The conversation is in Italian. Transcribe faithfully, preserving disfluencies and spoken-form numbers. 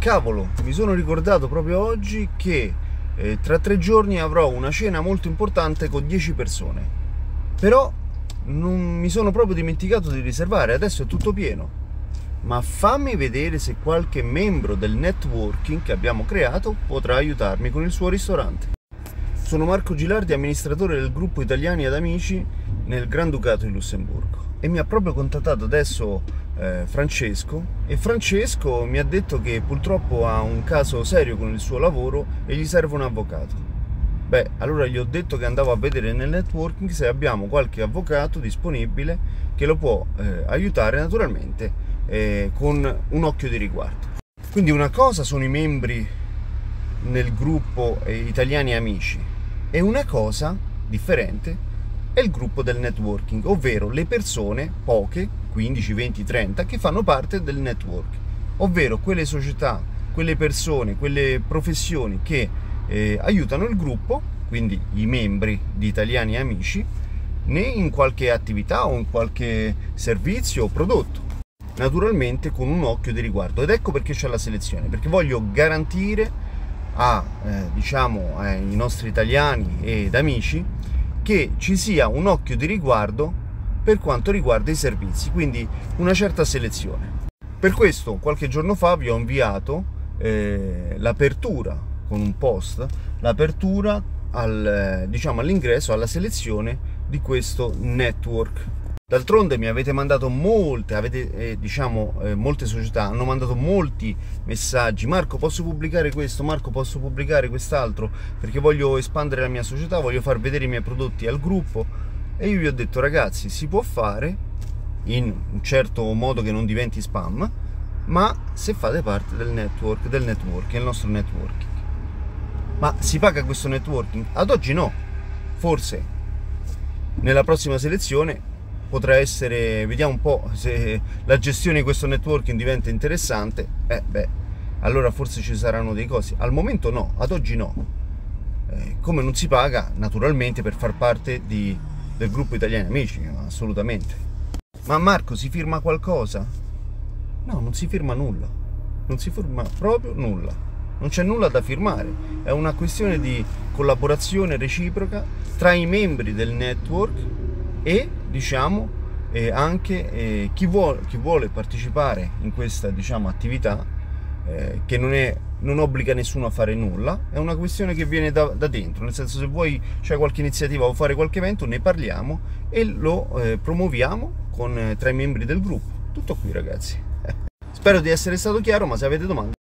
cavolo, mi sono ricordato proprio oggi che eh, tra tre giorni avrò una cena molto importante con dieci persone, però non mi sono proprio dimenticato di riservare, adesso è tutto pieno. Ma fammi vedere se qualche membro del networking che abbiamo creato potrà aiutarmi con il suo ristorante. Sono Marco Gilardi, amministratore del gruppo Italiani ad Amici nel Granducato di Lussemburgo, e mi ha proprio contattato adesso eh, Francesco, e Francesco mi ha detto che purtroppo ha un caso serio con il suo lavoro e gli serve un avvocato. Beh, allora gli ho detto che andavo a vedere nel networking se abbiamo qualche avvocato disponibile che lo può eh, aiutare naturalmente eh, con un occhio di riguardo. Quindi una cosa sono i membri nel gruppo eh, Italiani Amici, e una cosa differente è il gruppo del networking, ovvero le persone, poche, quindici, venti, trenta, che fanno parte del network, ovvero quelle società, quelle persone, quelle professioni che eh, aiutano il gruppo, quindi i membri di Italiani Amici, né in qualche attività o in qualche servizio o prodotto, naturalmente con un occhio di riguardo. Ed ecco perché c'è la selezione, perché voglio garantire a eh, diciamo ai nostri italiani ed amici che ci sia un occhio di riguardo per quanto riguarda i servizi, quindi una certa selezione. Per questo qualche giorno fa vi ho inviato eh, l'apertura con un post, l'apertura al, diciamo, all'ingresso, alla selezione di questo network. D'altronde mi avete mandato molte, avete, eh, diciamo, eh, molte società hanno mandato molti messaggi: Marco, posso pubblicare questo? Marco, posso pubblicare quest'altro? Perché voglio espandere la mia società, voglio far vedere i miei prodotti al gruppo. E io vi ho detto: ragazzi, si può fare in un certo modo che non diventi spam, ma se fate parte del network, del network, è il nostro networking. Ma si paga questo networking? Ad oggi no, forse nella prossima selezione potrà essere, vediamo un po' se la gestione di questo networking diventa interessante, eh beh, allora forse ci saranno dei costi. Al momento no, ad oggi no. Eh, come non si paga naturalmente per far parte di, del gruppo Italiani Amici, assolutamente. Ma Marco, si firma qualcosa? No, non si firma nulla, non si firma proprio nulla, non c'è nulla da firmare, è una questione di collaborazione reciproca tra i membri del network e, diciamo, eh, anche eh, chi, vuole, chi vuole partecipare in questa, diciamo, attività eh, che non, è, non obbliga nessuno a fare nulla, è una questione che viene da, da dentro, nel senso, se vuoi c'è qualche iniziativa o fare qualche evento, ne parliamo e lo eh, promuoviamo con, eh, tra i membri del gruppo. Tutto qui, ragazzi. Spero di essere stato chiaro, ma se avete domande